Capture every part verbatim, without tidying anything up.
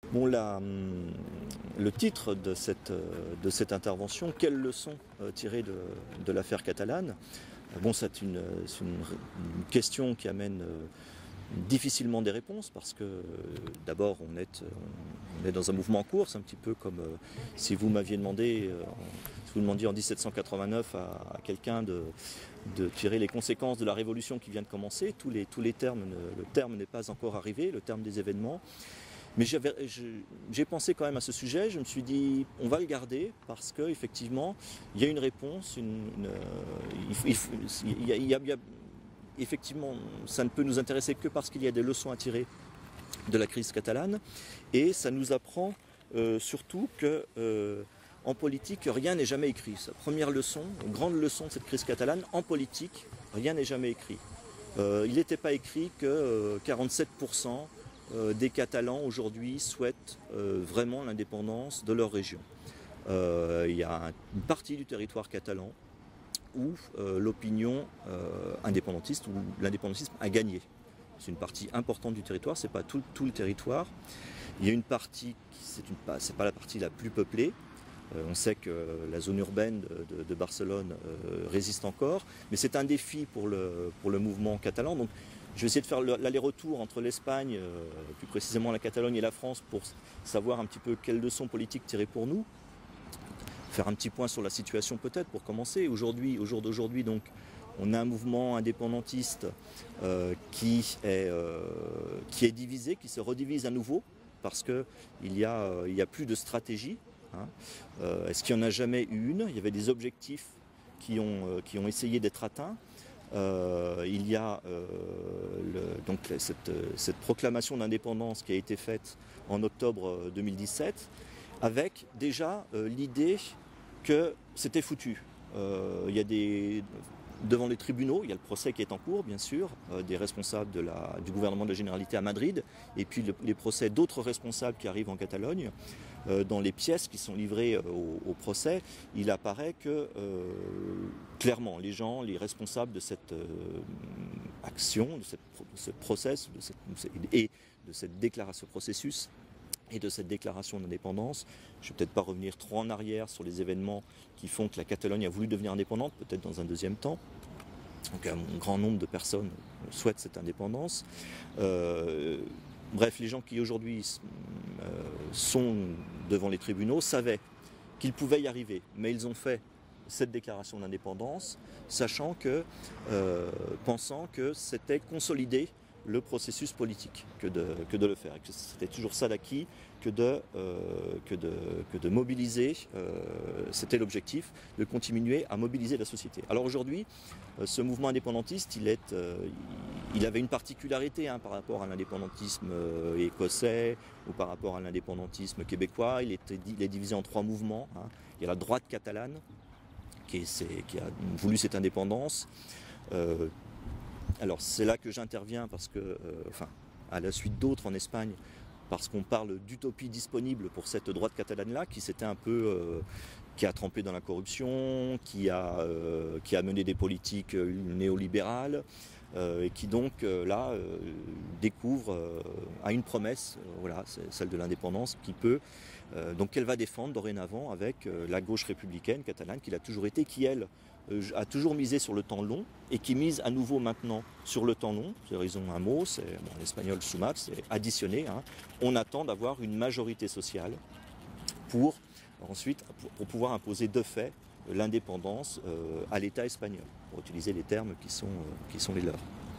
Bon, la, le titre de cette, de cette intervention, quelles leçons tirer de, de l'affaire catalane? Bon, c'est une, une, une question qui amène difficilement des réponses parce que d'abord on est, on est dans un mouvement en cours, c'est un petit peu comme euh, si vous m'aviez demandé, euh, si vous demandiez en mille sept cent quatre-vingt-neuf à, à quelqu'un de, de tirer les conséquences de la révolution qui vient de commencer. Tous les, tous les termes, le terme n'est pas encore arrivé, le terme des événements. Mais j'ai pensé quand même à ce sujet, je me suis dit on va le garder parce qu'effectivement il y a une réponse, une, une, il, il, il, y a, il, y a, il y a, effectivement ça ne peut nous intéresser que parce qu'il y a des leçons à tirer de la crise catalane et ça nous apprend euh, surtout que euh, en politique rien n'est jamais écrit. Sa première leçon, une grande leçon de cette crise catalane, en politique rien n'est jamais écrit. Euh, il n'était pas écrit que euh, quarante-sept pour cent des Catalans aujourd'hui souhaitent euh, vraiment l'indépendance de leur région. Euh, il y a une partie du territoire catalan où euh, l'opinion euh, indépendantiste ou l'indépendantisme a gagné. C'est une partie importante du territoire, c'est pas tout, tout le territoire. Il y a une partie, c'est pas la partie la plus peuplée. Euh, on sait que la zone urbaine de, de, de Barcelone euh, résiste encore, mais c'est un défi pour le, pour le mouvement catalan. Donc, je vais essayer de faire l'aller-retour entre l'Espagne, euh, plus précisément la Catalogne et la France, pour savoir un petit peu quelles leçons politiques tirer pour nous. Faire un petit point sur la situation peut-être pour commencer. Aujourd'hui, au jour d'aujourd'hui, donc, on a un mouvement indépendantiste euh, qui, est, euh, qui est divisé, qui se redivise à nouveau, parce qu'il n'y a, euh, il y a plus de stratégie. Hein. Euh, Est-ce qu'il n'y en a jamais eu une? Il y avait des objectifs qui ont, euh, qui ont essayé d'être atteints. Euh, il y a euh, le, donc cette, cette proclamation d'indépendance qui a été faite en octobre deux mille dix-sept avec déjà euh, l'idée que c'était foutu. Euh, il y a des, devant les tribunaux, il y a le procès qui est en cours bien sûr, euh, des responsables de la, du gouvernement de la Généralité à Madrid et puis le, les procès d'autres responsables qui arrivent en Catalogne. Euh, dans les pièces qui sont livrées euh, au, au procès, il apparaît que euh, clairement les gens, les responsables de cette euh, action, de, cette, de ce process de cette, et de cette déclaration, ce processus et de cette déclaration d'indépendance. Je ne vais peut-être pas revenir trop en arrière sur les événements qui font que la Catalogne a voulu devenir indépendante, peut-être dans un deuxième temps. Donc un grand nombre de personnes souhaitent cette indépendance. Euh, Bref, les gens qui aujourd'hui euh, sont devant les tribunaux savaient qu'ils pouvaient y arriver, mais ils ont fait cette déclaration d'indépendance, sachant que, euh, pensant que c'était consolider le processus politique que de, que de le faire, et que c'était toujours ça d'acquis que de, euh, que de, que de mobiliser, euh, c'était l'objectif, de continuer à mobiliser la société. Alors aujourd'hui, euh, ce mouvement indépendantiste, il, est, euh, il avait une particularité hein, par rapport à l'indépendantisme euh, écossais ou par rapport à l'indépendantisme québécois. Il, était, il est divisé en trois mouvements. Hein. Il y a la droite catalane qui, est, qui a voulu cette indépendance. Euh, alors c'est là que j'interviens parce que, euh, enfin, à la suite d'autres en Espagne, parce qu'on parle d'utopie disponible pour cette droite catalane-là, qui s'était un peu, euh, qui a trempé dans la corruption, qui a, euh, qui a mené des politiques néolibérales, euh, et qui donc euh, là euh, découvre euh, à une promesse, euh, voilà, c'est celle de l'indépendance, qui peut, euh, donc qu'elle va défendre dorénavant avec euh, la gauche républicaine catalane, qui l'a toujours été, qui elle euh, a toujours misé sur le temps long et qui mise à nouveau maintenant sur le temps long. Ils ont un mot, c'est bon, en espagnol sumar, c'est additionner. Hein. On attend d'avoir une majorité sociale pour ensuite pour, pour pouvoir imposer de fait l'indépendance euh, à l'État espagnol, pour utiliser les termes qui sont, euh, qui sont les leurs.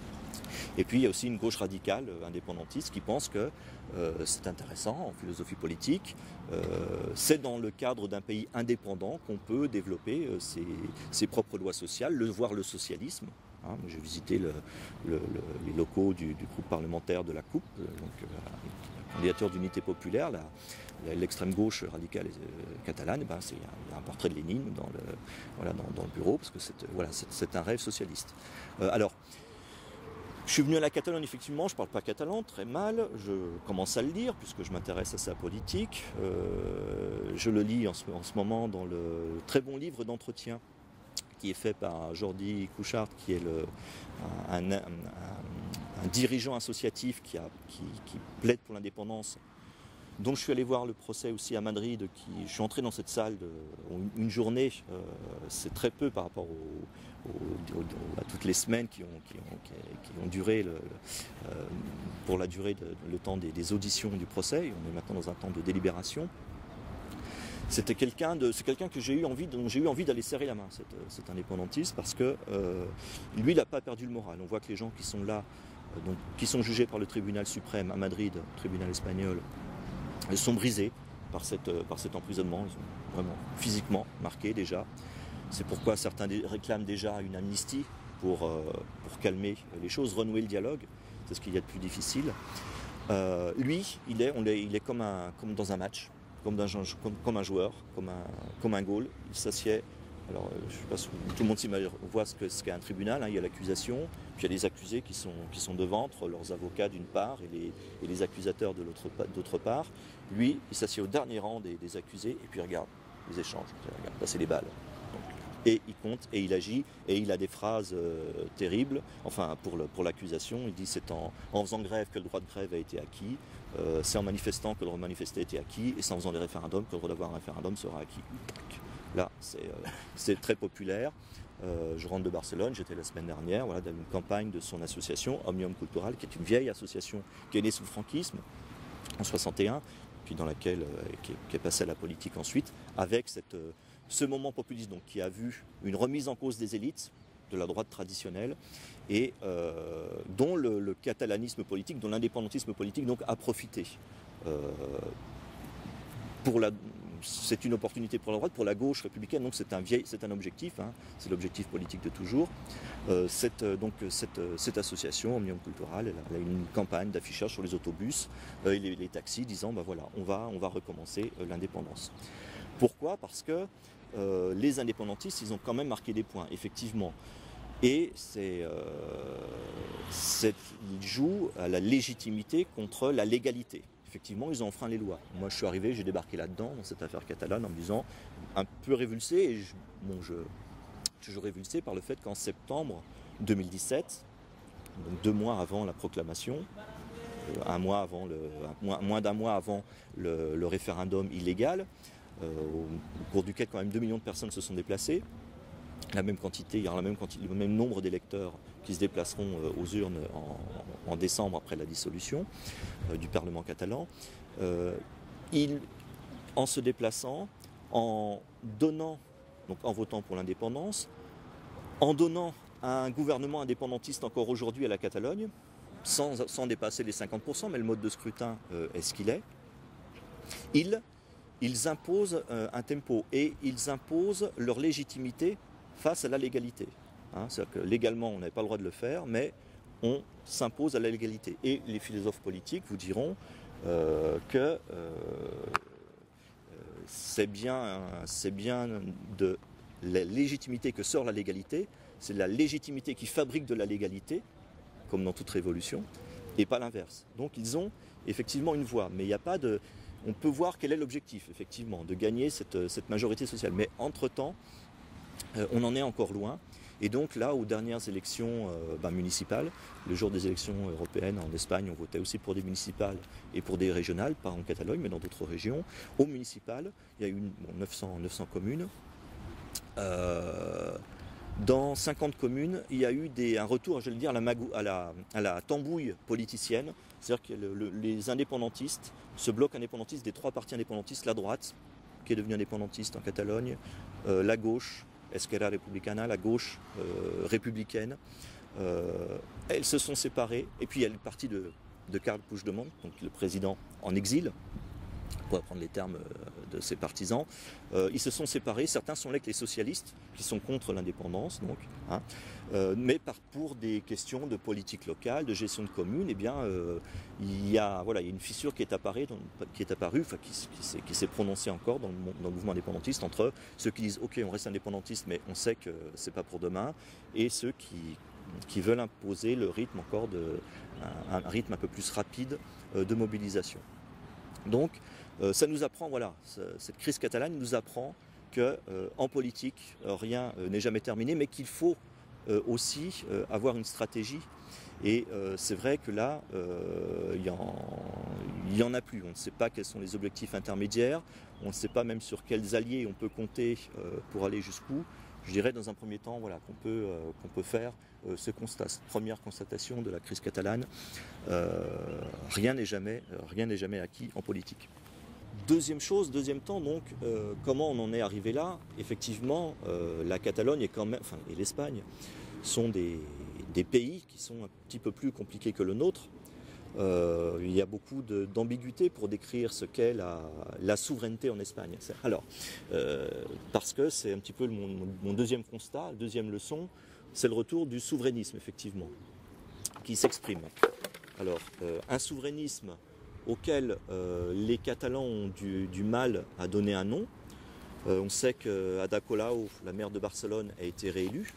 Et puis il y a aussi une gauche radicale euh, indépendantiste qui pense que euh, c'est intéressant en philosophie politique, euh, c'est dans le cadre d'un pays indépendant qu'on peut développer euh, ses, ses propres lois sociales, le, voire le socialisme. Hein, j'ai visité le, le, le, les locaux du, du groupe parlementaire de la Coupe, euh, donc euh, la candidature d'unité populaire, l'extrême gauche radicale euh, catalane, ben c'est, il y a un portrait de Lénine dans le, voilà, dans, dans le bureau, parce que c'est, voilà, c'est, c'est un rêve socialiste. Euh, alors, je suis venu à la Catalogne, effectivement, je ne parle pas catalan, très mal, je commence à le lire, puisque je m'intéresse à sa politique. Euh, je le lis en ce, en ce moment dans le très bon livre d'entretien qui est fait par Jordi Cuixart, qui est le, un, un, un, un dirigeant associatif qui, a, qui, qui plaide pour l'indépendance Donc je suis allé voir le procès aussi à Madrid, qui, je suis entré dans cette salle de, une journée, euh, c'est très peu par rapport au, au, au, à toutes les semaines qui ont, qui ont, qui ont duré le, euh, pour la durée, de, le temps des, des auditions du procès. On est maintenant dans un temps de délibération. C'était quelqu'un de, c'est quelqu'un que j'ai eu envie, dont j'ai eu envie d'aller serrer la main, cet, cet indépendantiste, parce que euh, lui, il n'a pas perdu le moral. On voit que les gens qui sont là, euh, donc, qui sont jugés par le tribunal suprême à Madrid, le tribunal espagnol, ils sont brisés par, cette, par cet emprisonnement. Ils sont vraiment physiquement marqués déjà. C'est pourquoi certains réclament déjà une amnistie pour, euh, pour calmer les choses, renouer le dialogue. C'est ce qu'il y a de plus difficile. Euh, lui, il est, on est, il est comme, un, comme dans un match. Comme, comme, comme un joueur, comme un, comme un goal. Il s'assied. Alors, je sais pas si tout le monde voit ce qu'est ce qu'est un tribunal. Hein. Il y a l'accusation, puis il y a les accusés qui sont, qui sont devant, entre leurs avocats d'une part et les, et les accusateurs de d'autre part. Lui, il s'assied au dernier rang des, des accusés et puis il regarde les échanges. Il regarde passer les balles. Donc, et il compte et il agit et il a des phrases euh, terribles. Enfin, pour l'accusation, le, pour il dit c'est en, en faisant grève que le droit de grève a été acquis. Euh, c'est en manifestant que le droit de manifester a été acquis et c'est en faisant des référendums que le droit d'avoir un référendum sera acquis. Là, c'est euh, très populaire. Euh, je rentre de Barcelone, j'étais la semaine dernière, voilà, dans une campagne de son association, Òmnium Cultural, qui est une vieille association qui est née sous le franquisme en soixante et un, puis dans laquelle euh, qui, est, qui est passée à la politique ensuite, avec cette, euh, ce moment populiste donc, qui a vu une remise en cause des élites, de la droite traditionnelle, et euh, dont le, le catalanisme politique, dont l'indépendantisme politique donc, a profité. Euh, pour la, c'est une opportunité pour la droite, pour la gauche républicaine, donc c'est un, vieil, c'est un objectif, hein, c'est l'objectif politique de toujours. Euh, cette, donc, cette, cette association, Òmnium Cultural, elle a, elle a une campagne d'affichage sur les autobus euh, et les, les taxis disant ben voilà, on va, on va recommencer euh, l'indépendance. Pourquoi ? Parce que euh, les indépendantistes, ils ont quand même marqué des points, effectivement. Et c'est, euh, ils jouent à la légitimité contre la légalité. Effectivement, ils ont enfreint les lois. Moi, je suis arrivé, j'ai débarqué là-dedans, dans cette affaire catalane, en me disant, un peu révulsé, et je, bon, je toujours révulsé par le fait qu'en septembre deux mille dix-sept, donc deux mois avant la proclamation, un mois avant le, un, moins, moins d'un mois avant le, le référendum illégal, euh, au, au cours duquel quand même deux millions de personnes se sont déplacées, la même quantité, il y aura la même quantité, le même nombre d'électeurs qui se déplaceront aux urnes en, en décembre après la dissolution euh, du Parlement catalan. Euh, il, en se déplaçant, en donnant, donc en votant pour l'indépendance, en donnant à un gouvernement indépendantiste encore aujourd'hui à la Catalogne, sans, sans dépasser les cinquante pour cent, mais le mode de scrutin euh, est ce qu'il est, ils, ils imposent euh, un tempo et ils imposent leur légitimité face à la légalité. Hein, c'est-à-dire que légalement, on n'avait pas le droit de le faire, mais on s'impose à la légalité. Et les philosophes politiques vous diront euh, que euh, c'est bien, c'est bien de la légitimité que sort la légalité, c'est la légitimité qui fabrique de la légalité, comme dans toute révolution, et pas l'inverse. Donc ils ont effectivement une voie, mais il n'y a pas de... On peut voir quel est l'objectif, effectivement, de gagner cette, cette majorité sociale. Mais entre-temps, Euh, on en est encore loin. Et donc là, aux dernières élections euh, ben, municipales, le jour des élections européennes en Espagne, on votait aussi pour des municipales et pour des régionales, pas en Catalogne, mais dans d'autres régions. Aux municipales, il y a eu une, bon, neuf cents, neuf cents communes. Euh, dans cinquante communes, il y a eu des, un retour, je vais le dire, à la, magou, à la, à la tambouille politicienne. C'est-à-dire que le, le, les indépendantistes, ce bloc indépendantiste des trois partis indépendantistes, la droite, qui est devenue indépendantiste en Catalogne, euh, la gauche, Esquerra Republicana, la gauche euh, républicaine, euh, elles se sont séparées. Et puis il y a le parti de, de Carles Puigdemont, donc le président en exil, pour apprendre les termes de ses partisans. Euh, ils se sont séparés. Certains sont là avec les socialistes, qui sont contre l'indépendance, donc, hein, euh, mais par, pour des questions de politique locale, de gestion de communes, eh bien, euh, il y a, voilà, il y a une fissure qui est apparue, qui est apparue, enfin, qui, qui, qui s'est prononcée encore dans le, dans le mouvement indépendantiste entre ceux qui disent ok, on reste indépendantiste, mais on sait que c'est pas pour demain, et ceux qui qui veulent imposer le rythme encore de un, un rythme un peu plus rapide euh, de mobilisation. Donc, euh, ça nous apprend, voilà, cette crise catalane nous apprend que euh, en politique, euh, rien euh, n'est jamais terminé, mais qu'il faut euh, aussi euh, avoir une stratégie. Et euh, c'est vrai que là, euh, il y a en, il n'y en a plus. On ne sait pas quels sont les objectifs intermédiaires, on ne sait pas même sur quels alliés on peut compter euh, pour aller jusqu'où. Je dirais dans un premier temps voilà, qu'on peut, euh, qu'on peut faire euh, ce constat, cette première constatation de la crise catalane. Euh, rien n'est jamais, rien n'est jamais acquis en politique. Deuxième chose, deuxième temps, donc, euh, comment on en est arrivé là? Effectivement, euh, la Catalogne et, quand même, enfin, et l'Espagne sont des, des pays qui sont un petit peu plus compliqués que le nôtre. Euh, il y a beaucoup de, d'ambiguïté pour décrire ce qu'est la, la souveraineté en Espagne. Alors, euh, parce que c'est un petit peu mon, mon deuxième constat, deuxième leçon, c'est le retour du souverainisme, effectivement, qui s'exprime. Alors, euh, un souverainisme auquel euh, les Catalans ont du, du mal à donner un nom. Euh, on sait qu'Ada Colau, la maire de Barcelone, a été réélue.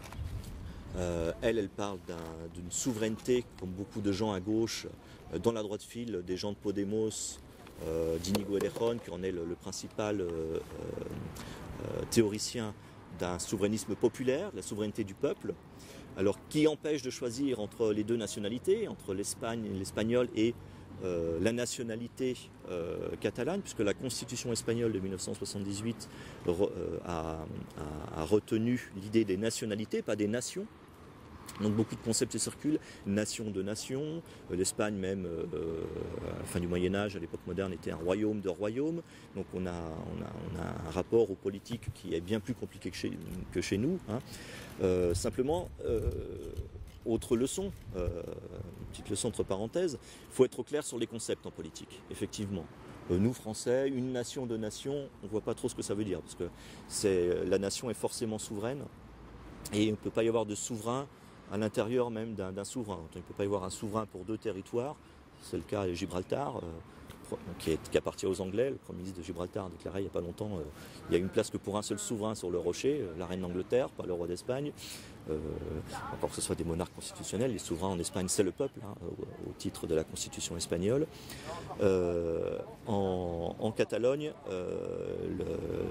Euh, elle, elle parle d'un, d'une souveraineté, comme beaucoup de gens à gauche, euh, dans la droite file, des gens de Podemos, euh, d'Inigo Errejón, qui en est le, le principal euh, euh, théoricien d'un souverainisme populaire, la souveraineté du peuple, alors qui empêche de choisir entre les deux nationalités, entre l'Espagne, l'espagnol et euh, la nationalité euh, catalane, puisque la constitution espagnole de mille neuf cent soixante-dix-huit re, euh, a, a, a retenu l'idée des nationalités, pas des nations. Donc beaucoup de concepts circulent, nation de nation, l'Espagne même, euh, à la fin du Moyen-Âge, à l'époque moderne, était un royaume de royaumes. Donc on a, on, a, on a un rapport aux politiques qui est bien plus compliqué que chez, que chez nous. Hein. Euh, simplement, euh, autre leçon, euh, une petite leçon entre parenthèses, il faut être au clair sur les concepts en politique, effectivement. Euh, nous, Français, une nation de nations, on ne voit pas trop ce que ça veut dire, parce que c'est, la nation est forcément souveraine, et il ne peut pas y avoir de souverain à l'intérieur même d'un, d'un souverain. Il ne peut pas y avoir un souverain pour deux territoires, c'est le cas de Gibraltar, euh, qui, est, qui appartient aux Anglais. Le Premier ministre de Gibraltar a déclaré il n'y a pas longtemps euh, il y a une place que pour un seul souverain sur le rocher, euh, la reine d'Angleterre, pas le roi d'Espagne. Euh, encore que ce soit des monarques constitutionnels, les souverains en Espagne c'est le peuple, hein, au, au titre de la constitution espagnole. Euh, en, en Catalogne, euh, le,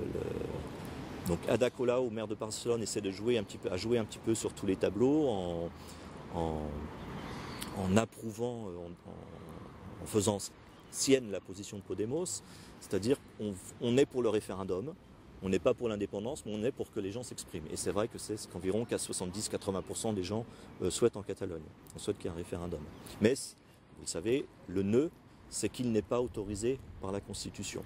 le Donc Ada Colau, maire de Barcelone, essaie de jouer un petit peu, à jouer un petit peu sur tous les tableaux en, en, en approuvant, en, en faisant sienne la position de Podemos, c'est-à-dire qu'on on est pour le référendum, on n'est pas pour l'indépendance, mais on est pour que les gens s'expriment. Et c'est vrai que c'est qu'environ soixante-dix à quatre-vingts pour cent des gens euh, souhaitent en Catalogne, on souhaite qu'il y ait un référendum. Mais, vous le savez, le nœud, c'est qu'il n'est pas autorisé par la Constitution.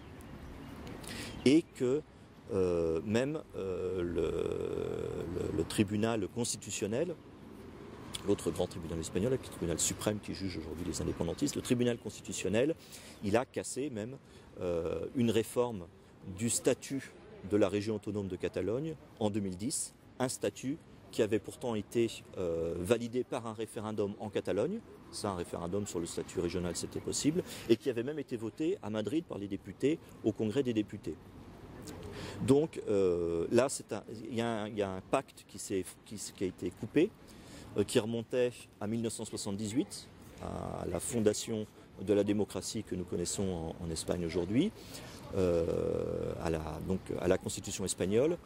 Et que Euh, même euh, le, le, le tribunal constitutionnel, l'autre grand tribunal espagnol, le tribunal suprême qui juge aujourd'hui les indépendantistes, le tribunal constitutionnel, il a cassé même euh, une réforme du statut de la région autonome de Catalogne en deux mille dix, un statut qui avait pourtant été euh, validé par un référendum en Catalogne, ça un référendum sur le statut régional c'était possible, et qui avait même été voté à Madrid par les députés au Congrès des députés. Donc euh, là, il y, y a un pacte qui, s'est, qui, qui a été coupé, euh, qui remontait à mille neuf cent soixante-dix-huit, à la fondation de la démocratie que nous connaissons en, en Espagne aujourd'hui, euh, à, la, donc, à la constitution espagnole.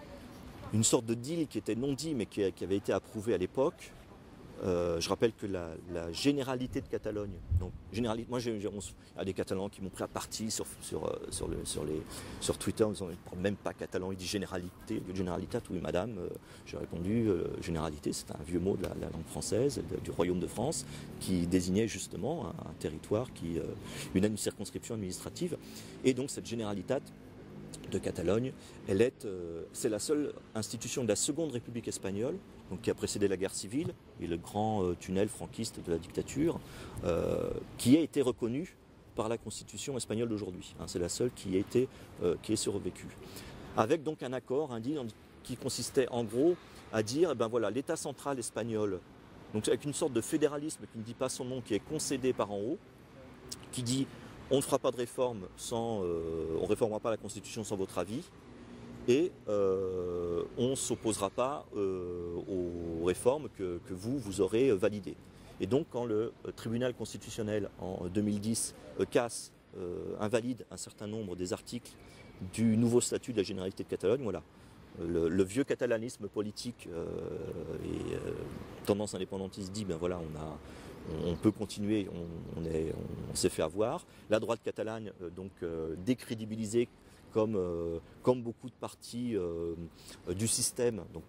Une sorte de deal qui était non dit, mais qui, qui avait été approuvé à l'époque. Euh, je rappelle que la, la généralité de Catalogne, donc généralité, moi j'ai, j'ai, il y a des Catalans qui m'ont pris à partie sur, sur, sur, le, sur, les, sur Twitter en disant ils ne parlent même pas catalan, ils disent généralité, généralité, oui madame, euh, j'ai répondu euh, généralité, c'est un vieux mot de la, la langue française, de, du royaume de France, qui désignait justement un, un territoire, qui, euh, une, une circonscription administrative, et donc cette généralité de Catalogne, elle est, euh, c'est la seule institution de la Seconde République espagnole, donc qui a précédé la guerre civile et le grand euh, tunnel franquiste de la dictature, euh, qui a été reconnue par la Constitution espagnole d'aujourd'hui. Hein, c'est la seule qui a été, euh, qui est survécue. Avec donc un accord, un deal qui consistait en gros à dire, eh ben voilà, l'État central espagnol, donc avec une sorte de fédéralisme qui ne dit pas son nom, qui est concédé par en haut, qui dit on ne fera pas de réforme sans, euh, on ne réformera pas la Constitution sans votre avis, et euh, on ne s'opposera pas euh, aux réformes que, que vous, vous aurez validées. Et donc quand le tribunal constitutionnel en deux mille dix euh, casse, euh, invalide un certain nombre des articles du nouveau statut de la Généralité de Catalogne, voilà, le, le vieux catalanisme politique euh, et euh, tendance indépendantiste dit, ben voilà, on a on peut continuer, on, on, est, on, on s'est fait avoir. La droite catalane, euh, donc euh, décrédibilisée comme, euh, comme beaucoup de partis euh, du système, donc,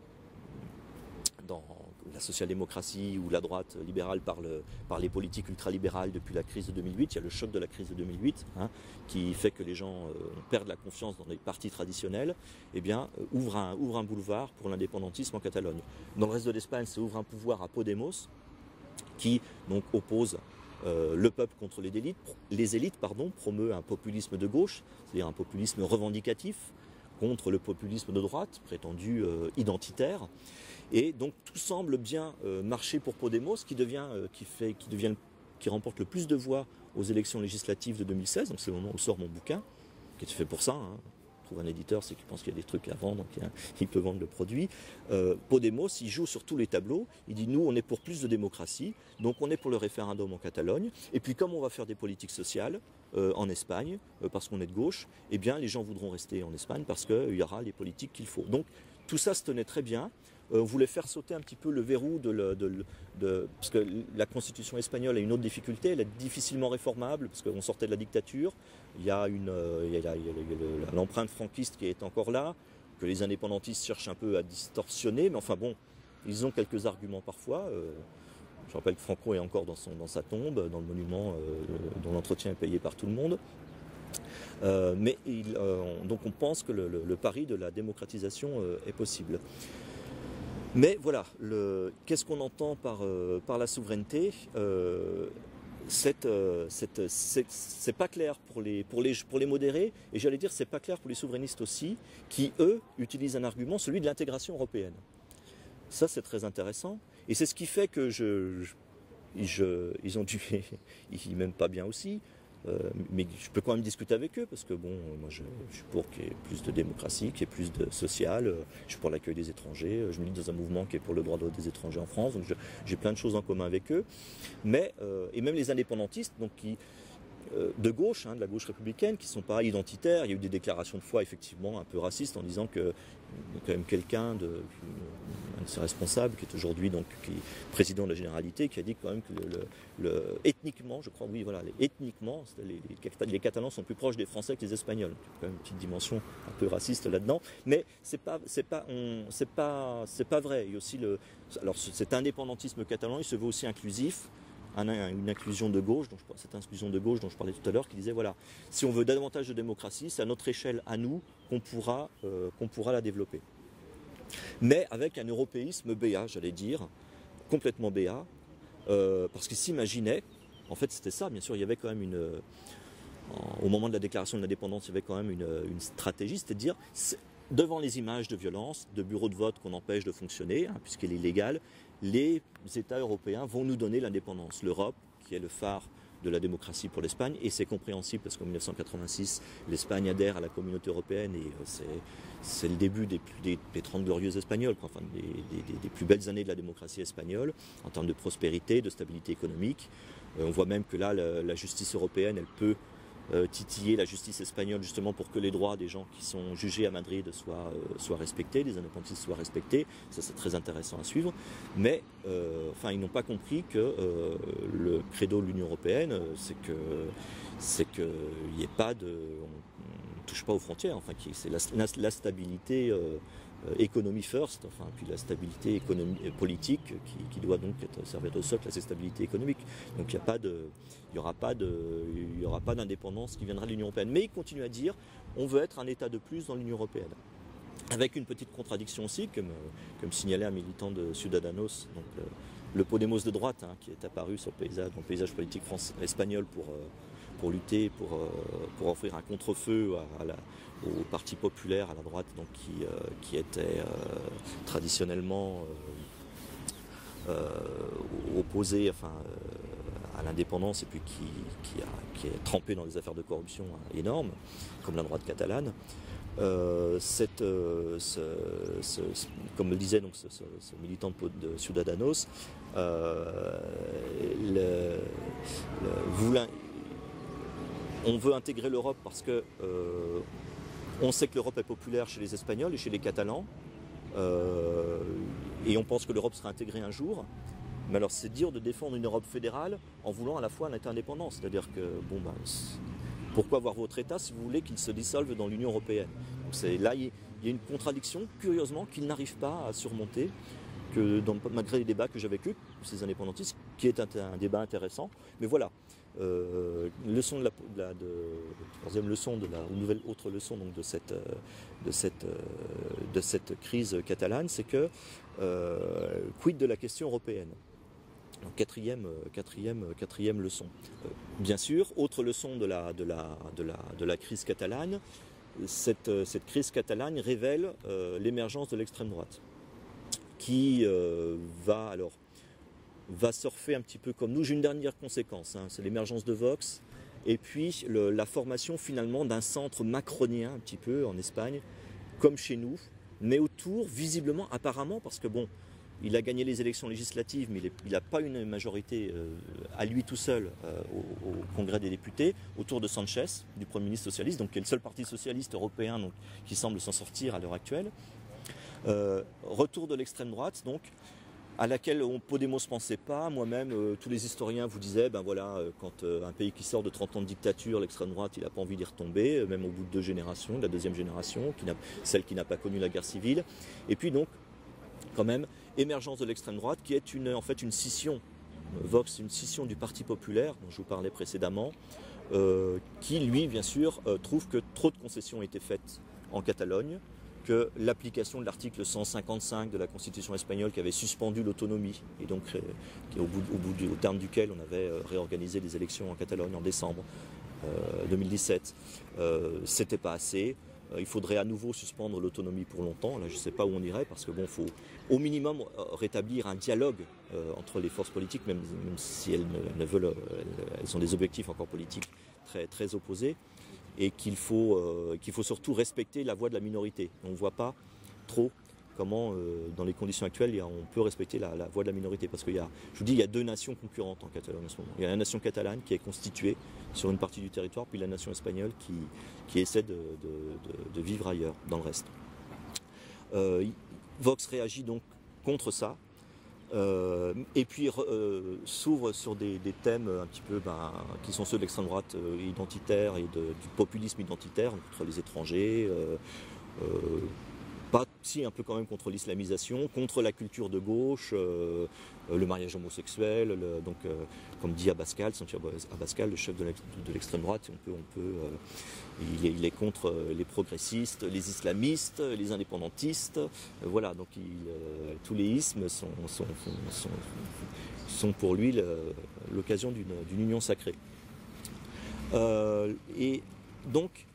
dans la social-démocratie ou la droite libérale par, le, par les politiques ultralibérales depuis la crise de deux mille huit. Il y a le choc de la crise de deux mille huit hein, qui fait que les gens euh, perdent la confiance dans les partis traditionnels, eh bien, euh, ouvre, un, ouvre un boulevard pour l'indépendantisme en Catalogne. Dans le reste de l'Espagne, ça ouvre un pouvoir à Podemos, qui donc oppose euh, le peuple contre les élites, les élites pardon, promeut un populisme de gauche, c'est-à-dire un populisme revendicatif contre le populisme de droite, prétendu euh, identitaire. Et donc tout semble bien euh, marcher pour Podemos, qui devient, euh, qui fait, qui devient, qui remporte le plus de voix aux élections législatives de deux mille seize. Donc c'est le moment où sort mon bouquin, qui est fait pour ça. Hein. Trouve un éditeur, c'est qu'il pense qu'il y a des trucs à vendre, donc il peut vendre le produit. Euh, Podemos, il joue sur tous les tableaux. Il dit nous, on est pour plus de démocratie, donc on est pour le référendum en Catalogne. Et puis comme on va faire des politiques sociales euh, en Espagne, euh, parce qu'on est de gauche, eh bien les gens voudront rester en Espagne parce qu'il y aura les politiques qu'il faut. Donc tout ça se tenait très bien. Euh, on voulait faire sauter un petit peu le verrou de, le, de, de parce que la constitution espagnole a une autre difficulté, elle est difficilement réformable parce qu'on sortait de la dictature. Il y a une, euh, il y a, il y a l'empreinte franquiste qui est encore là, que les indépendantistes cherchent un peu à distorsionner, mais enfin bon, ils ont quelques arguments parfois. Euh, je rappelle que Franco est encore dans, son, dans sa tombe, dans le monument euh, dont l'entretien est payé par tout le monde. Euh, mais il, euh, donc on pense que le, le, le pari de la démocratisation euh, est possible. Mais voilà, qu'est-ce qu'on entend par, euh, par la souveraineté euh, c'est euh, pas clair pour les, pour, les, pour les modérés, et j'allais dire c'est pas clair pour les souverainistes aussi, qui eux utilisent un argument, celui de l'intégration européenne. Ça c'est très intéressant, et c'est ce qui fait que je, je, je, ils ont dû, ils m'aiment pas bien aussi. Euh, mais je peux quand même discuter avec eux parce que bon, moi je, je suis pour qu'il y ait plus de démocratie, qu'il y ait plus de social, euh, je suis pour l'accueil des étrangers, je milite dans un mouvement qui est pour le droit des étrangers en France, donc j'ai plein de choses en commun avec eux. Mais, euh, et même les indépendantistes, donc qui, euh, de gauche, hein, de la gauche républicaine, qui ne sont pas identitaires, il y a eu des déclarations de foi effectivement un peu racistes en disant que quand même quelqu'un de, un de ses responsables qui est aujourd'hui donc qui est président de la Généralité, qui a dit quand même que le, le, le ethniquement, je crois, oui voilà, les, ethniquement, les, les, les Catalans sont plus proches des Français que les Espagnols. Il y a quand même une petite dimension un peu raciste là-dedans, mais c'est pas, c'est pas, on, c'est pas, c'est pas vrai. Il y a aussi le, alors cet indépendantisme catalan, il se veut aussi inclusif. Une inclusion de gauche, dont je, cette inclusion de gauche dont je parlais tout à l'heure, qui disait voilà, si on veut davantage de démocratie, c'est à notre échelle, à nous, qu'on pourra, euh, qu'on pourra la développer. Mais avec un européisme béat, j'allais dire, complètement béat, euh, parce qu'ils s'imaginaient, en fait c'était ça, bien sûr, il y avait quand même une, euh, au moment de la déclaration de l'indépendance, il y avait quand même une, une stratégie, c'était de dire, devant les images de violence, de bureaux de vote qu'on empêche de fonctionner, hein, puisqu'elle est illégale, les États européens vont nous donner l'indépendance. L'Europe, qui est le phare de la démocratie pour l'Espagne, et c'est compréhensible parce qu'en mille neuf cent quatre-vingt-six, l'Espagne adhère à la communauté européenne et c'est le début des, des, des trente glorieuses espagnoles, quoi, enfin, des, des, des plus belles années de la démocratie espagnole en termes de prospérité, de stabilité économique. Euh, on voit même que là, la, la justice européenne, elle peut Euh, titiller la justice espagnole justement pour que les droits des gens qui sont jugés à Madrid soient, euh, soient respectés, les indépendantistes soient respectés. Ça c'est très intéressant à suivre. Mais euh, enfin, ils n'ont pas compris que euh, le credo de l'Union européenne, c'est que c'est qu'il n'y ait pas de, on ne touche pas aux frontières. Enfin, c'est la, la, la stabilité. Euh, Economy first, enfin, puis la stabilité économique, politique qui, qui doit donc être, servir de socle à cette stabilité économique. Donc il n'y aura pas d'indépendance qui viendra de l'Union européenne. Mais il continue à dire on veut être un État de plus dans l'Union européenne. Avec une petite contradiction aussi, comme, comme signalait un militant de Ciudadanos, donc le, le Podemos de droite, hein, qui est apparu sur le paysage, dans le paysage politique français, espagnol pour, pour lutter, pour, pour offrir un contre-feu à, à la au Parti populaire à la droite, donc qui, euh, qui était euh, traditionnellement euh, euh, opposé enfin, euh, à l'indépendance et puis qui, qui, a, qui est trempé dans des affaires de corruption hein, énormes, comme la droite catalane. Euh, cette, euh, ce, ce, ce, comme le disait donc, ce, ce, ce militant de, de Ciudadanos, euh, le, le, vous, on veut intégrer l'Europe parce que euh, on sait que l'Europe est populaire chez les Espagnols et chez les Catalans, euh, et on pense que l'Europe sera intégrée un jour. Mais alors c'est dur de défendre une Europe fédérale en voulant à la fois un État indépendant. C'est-à-dire que, bon, ben, pourquoi avoir votre État si vous voulez qu'il se dissolve dans l'Union européenne? Donc là, il y a une contradiction, curieusement, qu'ils n'arrivent pas à surmonter, que dans, malgré les débats que j'ai avec eux, ces indépendantistes, qui est un, un débat intéressant. Mais voilà, euh, leçon de la, de la de, troisième leçon, de la ou nouvelle autre leçon donc, de, cette, de, cette, de cette crise catalane, c'est que euh, quid de la question européenne? Donc, quatrième, quatrième, quatrième leçon. Euh, bien sûr, autre leçon de la, de la, de la, de la crise catalane, cette, cette crise catalane révèle euh, l'émergence de l'extrême droite, qui euh, va, alors, va surfer un petit peu comme nous. J'ai une dernière conséquence, hein, c'est l'émergence de Vox, et puis le, la formation finalement d'un centre macronien, un petit peu, en Espagne, comme chez nous, mais autour, visiblement, apparemment, parce que bon, il a gagné les élections législatives, mais il n'a pas une majorité euh, à lui tout seul euh, au, au Congrès des députés, autour de Sanchez, du Premier ministre socialiste, donc qui est le seul parti socialiste européen donc, qui semble s'en sortir à l'heure actuelle. Euh, retour de l'extrême droite, donc, à laquelle on, Podemos ne pensait pas. Moi-même, euh, tous les historiens vous disaient, ben voilà, euh, quand euh, un pays qui sort de trente ans de dictature, l'extrême droite, il n'a pas envie d'y retomber, euh, même au bout de deux générations, de la deuxième génération, qui celle qui n'a pas connu la guerre civile. Et puis donc, quand même, émergence de l'extrême droite, qui est une, en fait une scission, Vox, une scission du Parti populaire, dont je vous parlais précédemment, euh, qui, lui, bien sûr, euh, trouve que trop de concessions ont été faites en Catalogne, que l'application de l'article cent cinquante-cinq de la Constitution espagnole qui avait suspendu l'autonomie, et donc euh, au, bout, au, bout du, au terme duquel on avait euh, réorganisé les élections en Catalogne en décembre euh, deux mille dix-sept, euh, c'était pas assez. Il faudrait à nouveau suspendre l'autonomie pour longtemps. Là, je ne sais pas où on irait, parce que bon, faut au minimum rétablir un dialogue euh, entre les forces politiques, même, même si elles ne, ne veulent, elles ont des objectifs encore politiques très, très opposés, et qu'il faut, euh, qu'il faut surtout respecter la voix de la minorité. On ne voit pas trop comment, euh, dans les conditions actuelles, on peut respecter la, la voix de la minorité, parce qu'il y a, je vous dis, il y a deux nations concurrentes en Catalogne en ce moment. Il y a la nation catalane qui est constituée sur une partie du territoire, puis la nation espagnole qui, qui essaie de, de, de, de vivre ailleurs, dans le reste. Euh, Vox réagit donc contre ça, euh, et puis euh, s'ouvre sur des, des thèmes un petit peu ben, qui sont ceux de l'extrême droite euh, identitaire et de, du populisme identitaire contre les étrangers, euh, euh, pas si un peu quand même contre l'islamisation, contre la culture de gauche, euh, le mariage homosexuel, le, donc euh, comme dit Abascal, Santiago Abascal, le chef de l'extrême droite, on peut, on peut, euh, il, est, il est contre les progressistes, les islamistes, les indépendantistes, euh, voilà, donc il, euh, tous les ismes sont, sont, sont, sont pour lui l'occasion d'une union sacrée. Euh, et donc,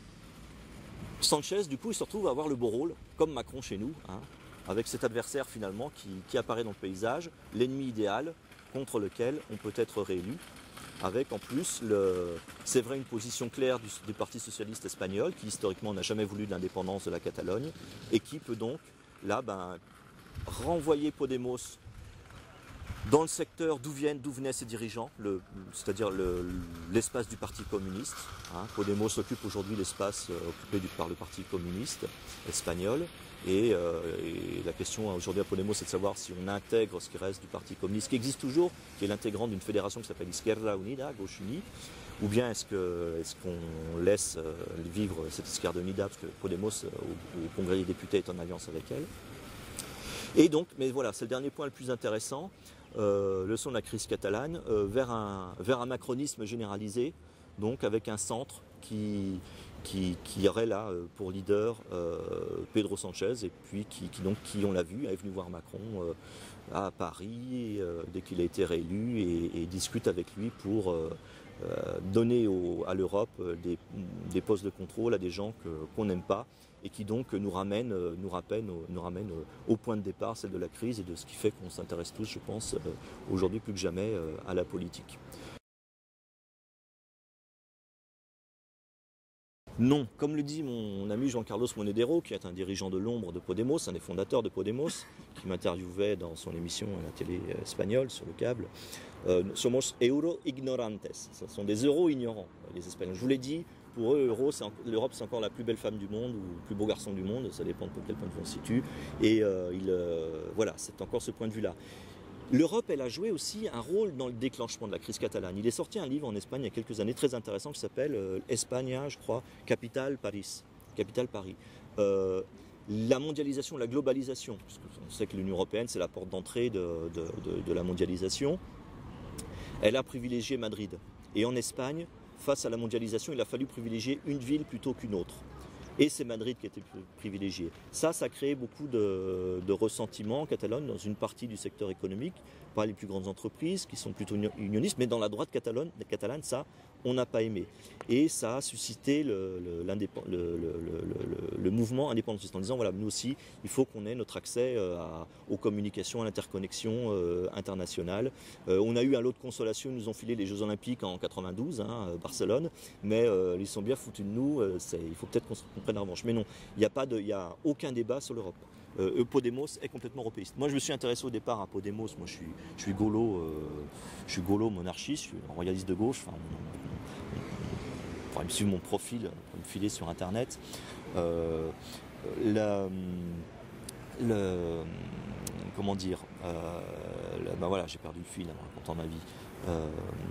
Sanchez, du coup, il se retrouve à avoir le beau rôle, comme Macron chez nous, hein, avec cet adversaire finalement qui, qui apparaît dans le paysage, l'ennemi idéal contre lequel on peut être réélu, avec en plus, c'est vrai, une position claire du, du Parti socialiste espagnol, qui historiquement n'a jamais voulu de l'indépendance de la Catalogne, et qui peut donc, là, ben, renvoyer Podemos dans le secteur d'où viennent, d'où venaient ses dirigeants, le, c'est-à-dire l'espace le, du Parti communiste. Hein. Podemos occupe aujourd'hui l'espace euh, occupé du, par le Parti communiste espagnol. Et, euh, et la question aujourd'hui à Podemos, c'est de savoir si on intègre ce qui reste du Parti communiste, qui existe toujours, qui est l'intégrant d'une fédération qui s'appelle Izquierda Unida, Gauche Unie, ou bien est-ce qu'on est-ce qu'on laisse euh, vivre cette Izquierda Unida, parce que Podemos, euh, au, au Congrès des députés, est en alliance avec elle. Et donc, mais voilà, c'est le dernier point le plus intéressant. Euh, leçon de la crise catalane, euh, vers, un, vers un macronisme généralisé, donc avec un centre qui, qui, qui aurait là euh, pour leader euh, Pedro Sanchez, et puis qui, qui, donc, qui on l'a vu, est venu voir Macron euh, à Paris euh, dès qu'il a été réélu, et, et discute avec lui pour euh, euh, donner au, à l'Europe des, des postes de contrôle à des gens qu'on n'aime pas, et qui donc nous ramène, nous ramène, nous ramène au point de départ, celle de la crise, et de ce qui fait qu'on s'intéresse tous, je pense, aujourd'hui plus que jamais à la politique. Non, comme le dit mon ami Jean-Carlos Monedero, qui est un dirigeant de l'ombre de Podemos, un des fondateurs de Podemos, qui m'interviewait dans son émission à la télé espagnole sur le câble, euh, somos euro ignorantes, ce sont des euros ignorants, les Espagnols. Je vous l'ai dit, pour eux, l'Europe c'est encore la plus belle femme du monde, ou le plus beau garçon du monde, ça dépend de quel point de vue on se situe, et euh, il, euh, voilà, c'est encore ce point de vue-là. L'Europe, elle a joué aussi un rôle dans le déclenchement de la crise catalane. Il est sorti un livre en Espagne il y a quelques années très intéressant qui s'appelle euh, España, je crois, Capital Paris. Capital Paris. Euh, la mondialisation, la globalisation, parce qu'on sait que l'Union européenne, c'est la porte d'entrée de, de, de, de la mondialisation, elle a privilégié Madrid. Et en Espagne, face à la mondialisation, il a fallu privilégier une ville plutôt qu'une autre. Et c'est Madrid qui a été privilégié. Ça, ça a créé beaucoup de, de ressentiment en Catalogne, dans une partie du secteur économique, par les plus grandes entreprises qui sont plutôt unionistes, mais dans la droite catalane, catalane ça, on n'a pas aimé. Et ça a suscité le, le, le, le, le, le mouvement indépendantiste en disant, voilà, nous aussi, il faut qu'on ait notre accès à, aux communications, à l'interconnexion euh, internationale. Euh, on a eu un lot de consolation, ils nous ont filé les Jeux Olympiques en quatre-vingt-douze, hein, Barcelone, mais euh, ils sont bien foutus de nous, euh, il faut peut-être qu'on prenne la revanche. Mais non, il n'y a, a aucun débat sur l'Europe. Euh, Podemos est complètement européiste. Moi, je me suis intéressé au départ à Podemos. Moi, je suis, je suis gaulo, euh, je suis gaulo monarchiste, je suis royaliste de gauche. Enfin, on pourrait me suivre mon profil, me filer sur Internet. Euh, la, le, comment dire euh, la, ben voilà, j'ai perdu le fil en racontant ma vie. Euh,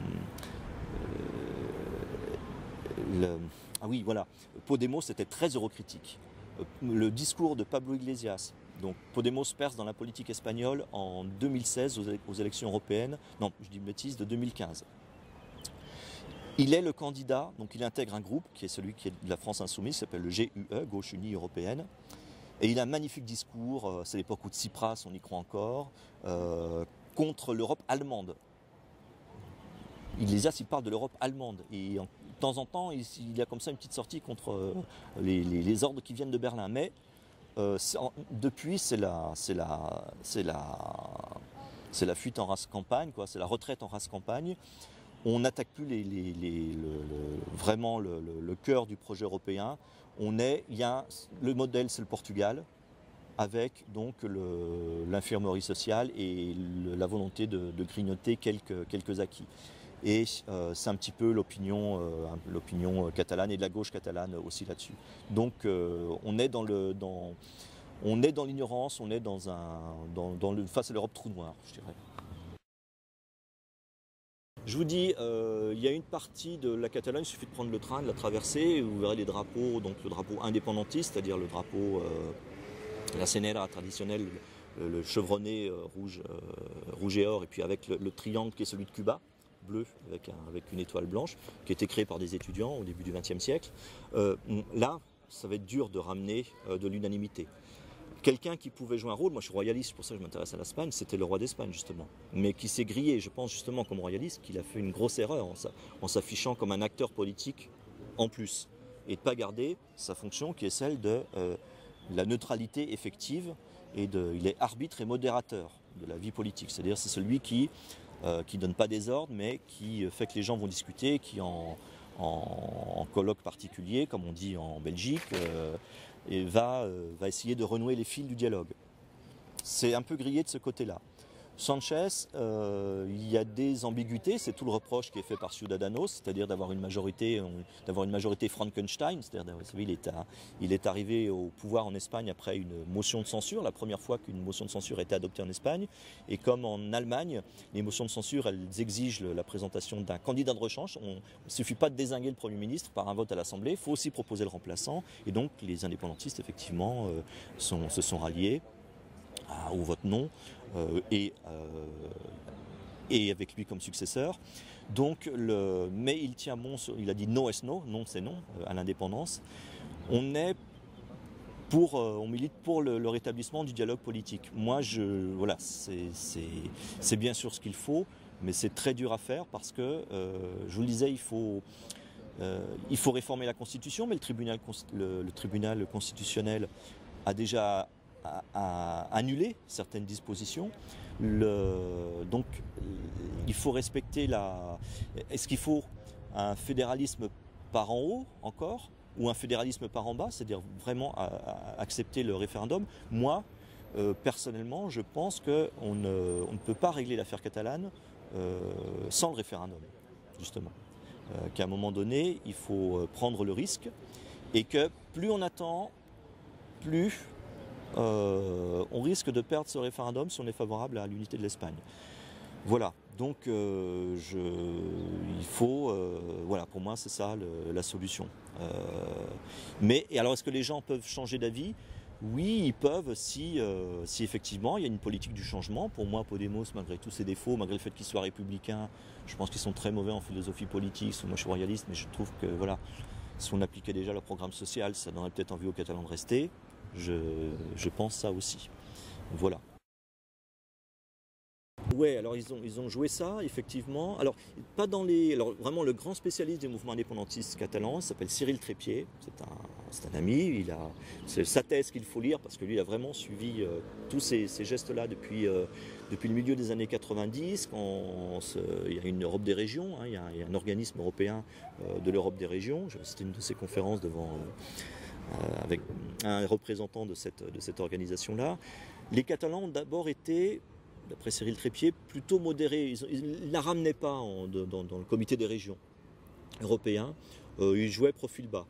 le, ah oui, voilà. Podemos était très eurocritique. Le discours de Pablo Iglesias, donc Podemos perce dans la politique espagnole en deux mille seize aux élections européennes, non, je dis une bêtise, de deux mille quinze. Il est le candidat, donc il intègre un groupe qui est celui qui est de la France Insoumise, qui s'appelle le G U E, Gauche Unie Européenne, et il a un magnifique discours, c'est l'époque où Tsipras, on y croit encore, euh, contre l'Europe allemande. Iglesias, il parle de l'Europe allemande, et en, de temps en temps, il, il a comme ça une petite sortie contre euh, les, les, les ordres qui viennent de Berlin. Mais euh, en, depuis, c'est la, c'est la, c'est la, c'est la fuite en race campagne, quoi. C'est la retraite en race campagne. On n'attaque plus les, les, les, le, le, vraiment le, le, le cœur du projet européen. On est, il y a le modèle, c'est le Portugal, avec donc l'infirmerie sociale et le, la volonté de, de grignoter quelques, quelques acquis. Et euh, c'est un petit peu l'opinion euh, l'opinion catalane et de la gauche catalane aussi là-dessus. Donc euh, on est dans le dans on est dans l'ignorance, on est dans un dans, dans le face à l'Europe trou noir, je dirais. Je vous dis, euh, il y a une partie de la Catalogne, il suffit de prendre le train, de la traverser, et vous verrez les drapeaux, donc le drapeau indépendantiste, c'est-à-dire le drapeau euh, la cenera traditionnelle, le, le chevronné euh, rouge, euh, rouge et or, et puis avec le, le triangle qui est celui de Cuba, bleu avec, un, avec une étoile blanche, qui a été créé par des étudiants au début du vingtième siècle. Euh, là, ça va être dur de ramener euh, de l'unanimité. Quelqu'un qui pouvait jouer un rôle, moi je suis royaliste, c'est pour ça que je m'intéresse à l'Espagne, c'était le roi d'Espagne justement, mais qui s'est grillé, je pense justement comme royaliste, qu'il a fait une grosse erreur en s'affichant comme un acteur politique en plus, et de ne pas garder sa fonction qui est celle de euh, la neutralité effective, et de, il est arbitre et modérateur de la vie politique, c'est-à-dire c'est celui qui Euh, qui ne donne pas des ordres, mais qui fait que les gens vont discuter, qui en, en, en colloque particulier, comme on dit en Belgique, euh, et va, euh, va essayer de renouer les fils du dialogue. C'est un peu grillé de ce côté-là. Sanchez, euh, il y a des ambiguïtés, c'est tout le reproche qui est fait par Ciudadanos, c'est-à-dire d'avoir une majorité, d'avoir une majorité Frankenstein, c'est-à-dire, vous savez, il est, à, il est arrivé au pouvoir en Espagne après une motion de censure, la première fois qu'une motion de censure a été adoptée en Espagne, et comme en Allemagne, les motions de censure, elles exigent la présentation d'un candidat de rechange, il ne suffit pas de dézinguer le Premier ministre par un vote à l'Assemblée, il faut aussi proposer le remplaçant, et donc les indépendantistes, effectivement, euh, sont, se sont ralliés au vote non, euh, et, euh, et avec lui comme successeur. Donc, le, mais il tient bon, il a dit no es no, non c'est non, euh, à l'indépendance. On est pour, euh, on milite pour le, le rétablissement du dialogue politique. Moi, je, voilà, c'est bien sûr ce qu'il faut, mais c'est très dur à faire parce que, euh, je vous le disais, il faut, euh, il faut réformer la Constitution, mais le tribunal, le, le tribunal constitutionnel a déjà à annuler certaines dispositions. Le, donc il faut respecter la... Est-ce qu'il faut un fédéralisme par en haut encore ou un fédéralisme par en bas, c'est-à-dire vraiment à, à accepter le référendum? Moi, euh, personnellement, je pense qu'on ne, on ne peut pas régler l'affaire catalane euh, sans le référendum, justement. Euh, qu'à un moment donné, il faut prendre le risque et que plus on attend, plus euh, on risque de perdre ce référendum si on est favorable à l'unité de l'Espagne. Voilà, donc euh, je, il faut, euh, voilà, pour moi c'est ça le, la solution. Euh, mais et alors est-ce que les gens peuvent changer d'avis? Oui, ils peuvent si, euh, si effectivement il y a une politique du changement. Pour moi, Podemos, malgré tous ses défauts, malgré le fait qu'il soit républicain, je pense qu'ils sont très mauvais en philosophie politique. Moi je suis royaliste, mais je trouve que voilà, si on appliquait déjà leur programme social, ça donnerait peut-être envie aux Catalans de rester. Je, je pense ça aussi. Voilà. Ouais, alors ils ont, ils ont joué ça, effectivement. Alors, pas dans les. Alors, vraiment, le grand spécialiste des mouvements indépendantistes catalans s'appelle Cyril Trépied. C'est un, c'est un ami. Il a, c'est sa thèse qu'il faut lire parce que lui, il a vraiment suivi euh, tous ces, ces gestes-là depuis, euh, depuis le milieu des années quatre-vingt-dix, quand se, il y a une Europe des régions. Hein, il, y a, il y a un organisme européen euh, de l'Europe des régions. C'était une de ses conférences devant. Euh, avec un représentant de cette, de cette organisation-là. Les Catalans ont d'abord été, d'après Cyril Trépied, plutôt modérés. Ils ne la ramenaient pas en, dans, dans le comité des régions européens. Euh, ils jouaient profil bas.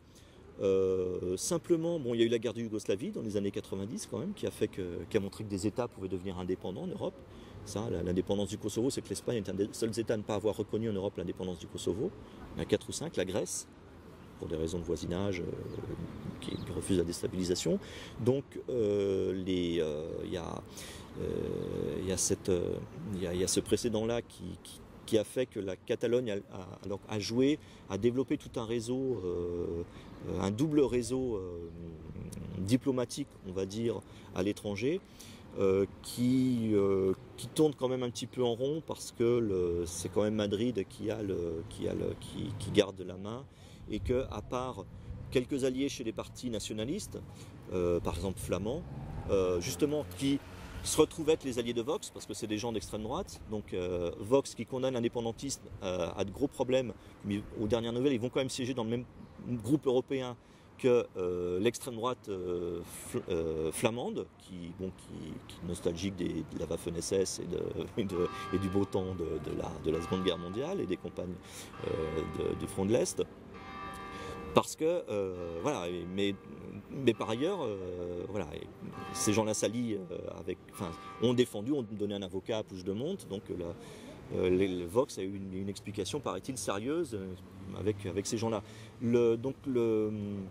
Euh, simplement, bon, il y a eu la guerre de Yougoslavie dans les années quatre-vingt-dix quand même, qui a, fait que, qui a montré que des États pouvaient devenir indépendants en Europe. Ça, l'indépendance du Kosovo, c'est que l'Espagne est un des seuls États à ne pas avoir reconnu en Europe l'indépendance du Kosovo. Il y en a quatre ou cinq, la Grèce, pour des raisons de voisinage, euh, qui, qui refuse la déstabilisation. Donc, euh, les, euh, il y a, euh, il y a cette, euh, il y a, il y a ce précédent-là qui, qui, qui a fait que la Catalogne a, a, alors, a joué, a développé tout un réseau, euh, un double réseau euh, diplomatique, on va dire, à l'étranger, euh, qui, euh, qui tourne quand même un petit peu en rond parce que c'est quand même Madrid qui, a le, qui, a le, qui, qui garde la main. Et qu'à part quelques alliés chez les partis nationalistes, euh, par exemple flamands, euh, justement qui se retrouvent être les alliés de Vox, parce que c'est des gens d'extrême droite, donc euh, Vox qui condamne l'indépendantisme euh, a de gros problèmes, mais aux dernières nouvelles, ils vont quand même siéger dans le même groupe européen que euh, l'extrême droite euh, fl euh, flamande, qui, bon, qui, qui est nostalgique des, de la Waffen-S S et, de, et, de, et du beau temps de, de, la, de la Seconde Guerre mondiale et des campagnes euh, de, du front de l'Est. Parce que, euh, voilà, mais, mais par ailleurs, euh, voilà, ces gens-là s'allient euh, avec, enfin, ont défendu, ont donné un avocat à Puigdemont, donc la, euh, le Vox a eu une, une explication, paraît-il, sérieuse euh, avec, avec ces gens-là. Le, donc le,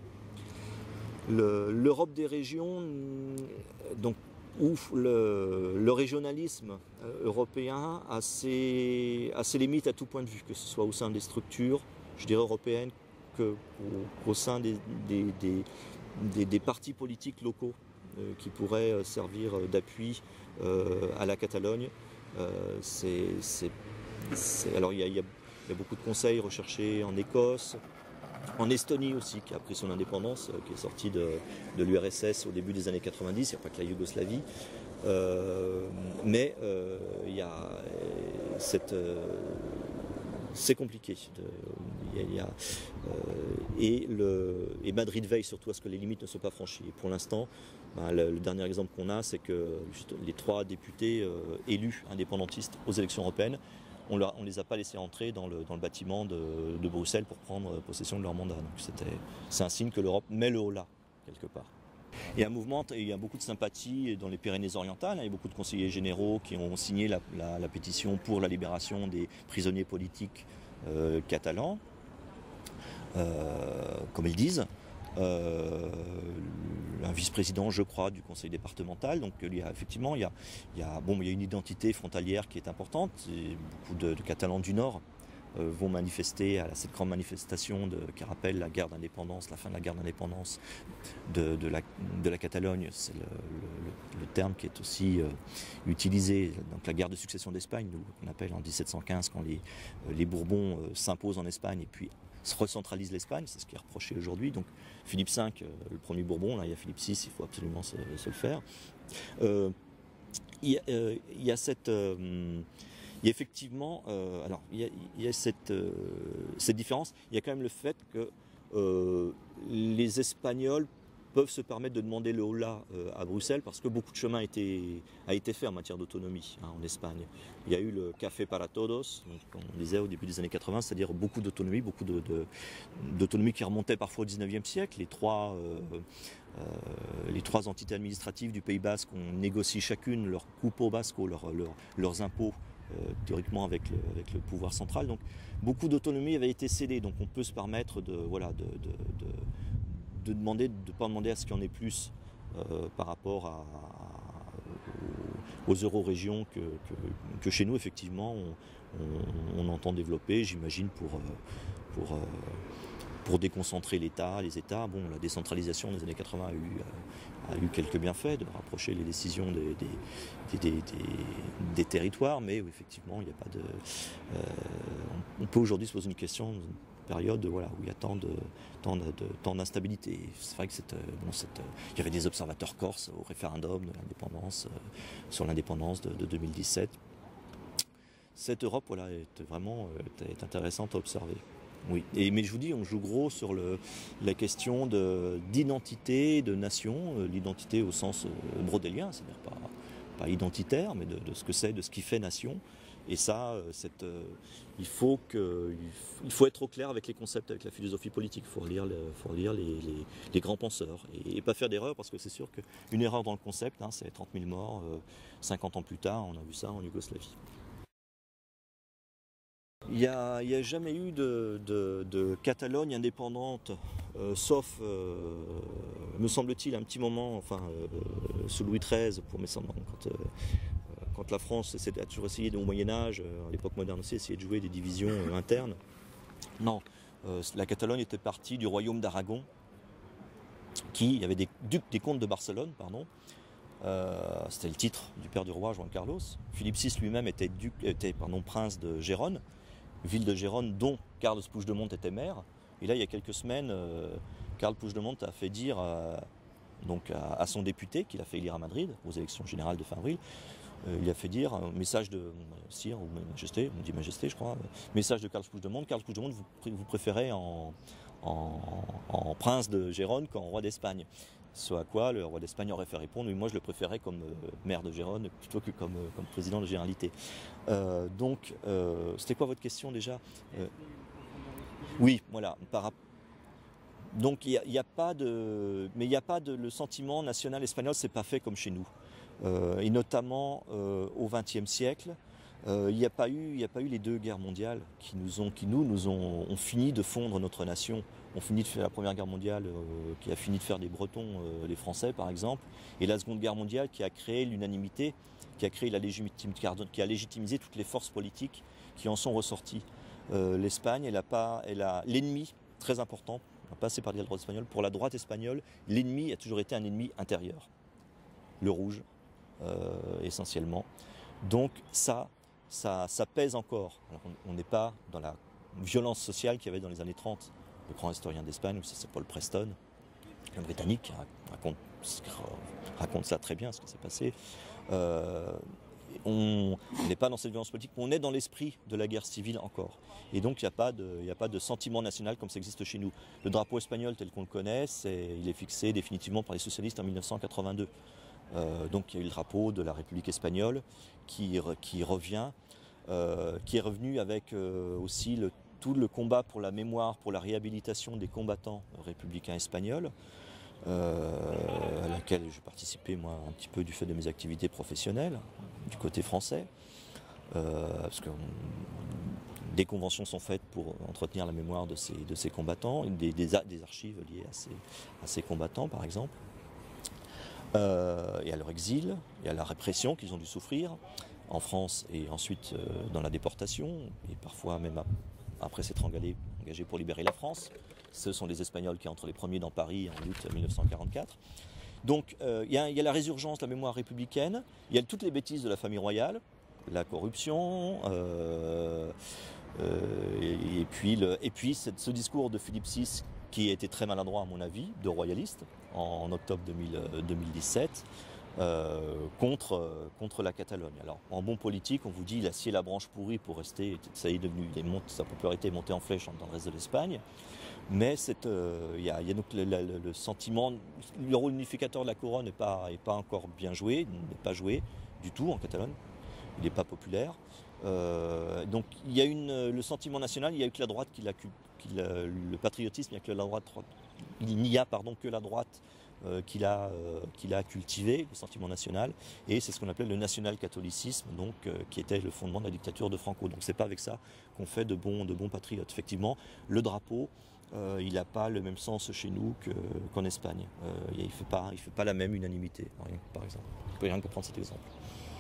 le, l'Europe des régions, donc, où le, le régionalisme européen a ses, a ses limites à tout point de vue, que ce soit au sein des structures, je dirais européennes, qu'au sein des, des, des, des, des partis politiques locaux euh, qui pourraient euh, servir d'appui euh, à la Catalogne. Euh, c'est, c'est, c'est, alors il y, a, il y a beaucoup de conseils recherchés en Écosse, en Estonie aussi, qui a pris son indépendance, euh, qui est sortie de, de l'U R S S au début des années quatre-vingt-dix, il n'y a pas que la Yougoslavie. Euh, mais euh, il y a cette... Euh, c'est compliqué. De, il y a, il y a, euh, et, le, et Madrid veille surtout à ce que les limites ne soient pas franchies. Et pour l'instant, ben, le, le dernier exemple qu'on a, c'est que juste les trois députés euh, élus indépendantistes aux élections européennes, on ne les a pas laissés entrer dans le, dans le bâtiment de, de Bruxelles pour prendre possession de leur mandat. Donc c'est un signe que l'Europe met le haut là, quelque part. Il y a un mouvement, il y a beaucoup de sympathie dans les Pyrénées-Orientales. Il y a beaucoup de conseillers généraux qui ont signé la, la, la pétition pour la libération des prisonniers politiques euh, catalans, euh, comme ils disent. Euh, un vice-président, je crois, du conseil départemental. Donc il y a, effectivement, il y a, il y a, bon, il y a une identité frontalière qui est importante. Et beaucoup de, de Catalans du Nord euh, vont manifester à cette grande manifestation de, qui rappelle la guerre d'indépendance, la fin de la guerre d'indépendance de, de, la, de la Catalogne. C'est le, le, le terme qui est aussi euh, utilisé. Donc la guerre de succession d'Espagne, qu'on appelle en dix-sept cent quinze, quand les, les Bourbons euh, s'imposent en Espagne et puis se recentralise l'Espagne, c'est ce qui est reproché aujourd'hui. Donc Philippe cinq, euh, le premier Bourbon, là il y a Philippe six, il faut absolument se, se le faire. Euh, il, y a, euh, il y a cette... Euh, il y a effectivement... Euh, alors, il y a, il y a cette, euh, cette différence. Il y a quand même le fait que euh, les Espagnols peuvent se permettre de demander le holà euh, à Bruxelles parce que beaucoup de chemin a été, a été fait en matière d'autonomie hein, en Espagne. Il y a eu le Café para Todos, donc, comme on disait au début des années quatre-vingts, c'est-à-dire beaucoup d'autonomie, beaucoup de, de, d'autonomie qui remontait parfois au dix-neuvième siècle. Les trois, euh, euh, les trois entités administratives du Pays Basque ont négocié chacune leur cupo basco, leur, leur, leurs impôts, euh, théoriquement avec le, avec le pouvoir central. Donc beaucoup d'autonomie avait été cédée, donc on peut se permettre de, voilà, de, de, de de demander, de ne pas demander à ce qu'il y en ait plus euh, par rapport à, aux, aux euro-régions que, que, que chez nous, effectivement, on, on, on entend développer, j'imagine, pour, pour, pour déconcentrer l'État, les États. Bon, la décentralisation des années quatre-vingts a eu, a eu quelques bienfaits, de rapprocher les décisions des, des, des, des, des territoires, mais effectivement, il n'y a pas de... Euh, on peut aujourd'hui se poser une question... période voilà, où il y a tant de tant de, de, tant d'instabilité. C'est vrai que cette, bon, cette, il y avait des observateurs corses au référendum de l'indépendance, euh, sur l'indépendance de, de deux mille dix-sept. Cette Europe voilà, est vraiment est, est intéressante à observer. Oui. Et, mais je vous dis, on joue gros sur le, la question de, d'identité, de nation, euh, l'identité au sens euh, brodélien, c'est-à-dire pas, pas identitaire, mais de, de ce que c'est, de ce qui fait nation. Et ça, cette, euh, il, faut que, il faut être au clair avec les concepts, avec la philosophie politique. Il faut relire, le, faut relire les, les, les grands penseurs et, et pas faire d'erreur, parce que c'est sûr qu'une erreur dans le concept, hein, c'est trente mille morts, euh, cinquante ans plus tard, on a vu ça en Yougoslavie. Il n'y a, a jamais eu de, de, de Catalogne indépendante, euh, sauf, euh, me semble-t-il, un petit moment, enfin, euh, sous Louis treize, pour mes semblants, quand... Euh, Quand la France a toujours essayé, au Moyen-Âge, à l'époque moderne aussi, essayer de jouer des divisions euh, internes. Non, euh, la Catalogne était partie du royaume d'Aragon, qui, il y avait des ducs des comtes de Barcelone, pardon. Euh, c'était le titre du père du roi, Juan Carlos. Philippe six lui-même était, duc, était pardon, prince de Gérone, ville de Gérone dont Carles Puigdemont était maire. Et là, il y a quelques semaines, euh, Carles Puigdemont a fait dire euh, donc à, à son député, qu'il a fait élire à Madrid, aux élections générales de fin avril, Euh, il a fait dire un message de Sire ou Majesté, on dit Majesté je crois, message de Carles Puigdemont, Carles Puigdemont vous, vous préférez en, en, en prince de Gérone qu'en roi d'Espagne. Ce à quoi le roi d'Espagne aurait fait répondre, oui moi je le préférais comme euh, maire de Gérone plutôt que comme, euh, comme président de Généralité. Euh, donc euh, c'était quoi votre question déjà euh, Oui, voilà, par donc il n'y a, a pas de, mais il n'y a pas de, le sentiment national espagnol, c'est pas fait comme chez nous. Euh, et notamment euh, au vingtième siècle, euh, il n'y a pas eu, il n'y a pas eu les deux guerres mondiales qui nous ont, qui nous, nous ont, ont fini de fondre notre nation. On finit de faire la première guerre mondiale, euh, qui a fini de faire des Bretons, euh, les Français par exemple, et la seconde guerre mondiale qui a créé l'unanimité, qui a créé la légitimité, qui a légitimisé toutes les forces politiques qui en sont ressorties. Euh, L'Espagne, elle a pas, elle a l'ennemi très important. On va passer par la droite espagnole. Pour la droite espagnole, l'ennemi a toujours été un ennemi intérieur, le rouge. Euh, essentiellement. Donc ça, ça, ça pèse encore. Alors, on n'est pas dans la violence sociale qu'il y avait dans les années trente. Le grand historien d'Espagne, c'est Paul Preston, un Britannique, qui raconte, raconte ça très bien, ce qui s'est passé. Euh, on n'est pas dans cette violence politique, mais on est dans l'esprit de la guerre civile encore. Et donc il n'y a pas de, il n'y a pas de sentiment national comme ça existe chez nous. Le drapeau espagnol tel qu'on le connaît, c'est, il est fixé définitivement par les socialistes en mille neuf cent quatre-vingt-deux. Euh, donc il y a eu le drapeau de la République espagnole qui, qui revient, euh, qui est revenu avec euh, aussi le, tout le combat pour la mémoire, pour la réhabilitation des combattants républicains espagnols, euh, à laquelle j'ai participé moi un petit peu du fait de mes activités professionnelles, du côté français, euh, parce que on, des conventions sont faites pour entretenir la mémoire de ces, de ces combattants, des, des, des archives liées à ces, à ces combattants par exemple. Euh, et à leur exil, et à la répression qu'ils ont dû souffrir en France et ensuite euh, dans la déportation, et parfois même à, après s'être engagés, engagés pour libérer la France. Ce sont les Espagnols qui entrent les premiers dans Paris en août mille neuf cent quarante-quatre. Donc il euh, y, y a la résurgence de la mémoire républicaine, il y a toutes les bêtises de la famille royale, la corruption, euh, euh, et, et puis, le, et puis cette, ce discours de Philippe six qui a été très maladroit à mon avis, de royaliste, en, en octobre deux mille dix-sept, euh, contre, euh, contre la Catalogne. Alors en bon politique, on vous dit il a scié la branche pourrie pour rester, ça y est devenu, il monte, sa popularité est montée en flèche dans le reste de l'Espagne. Mais il euh, y, a, y a donc le, le, le sentiment, le rôle unificateur de la couronne n'est pas, est pas encore bien joué, n'est pas joué du tout en Catalogne, il n'est pas populaire. Euh, donc il y a une, le sentiment national, il n'y a eu que la droite qui l'a, qui l'a, le patriotisme, il n'y a que la droite, il n'y a pardon que la droite euh, qui l'a, euh, qui l'a cultivé, le sentiment national, et c'est ce qu'on appelle le national-catholicisme, donc euh, qui était le fondement de la dictature de Franco. Donc c'est pas avec ça qu'on fait de bons, de bons patriotes. Effectivement, le drapeau, euh, il n'a pas le même sens chez nous que, qu'en Espagne. Euh, il ne fait pas, il fait pas la même unanimité, par exemple. Je peux rien que prendre cet exemple.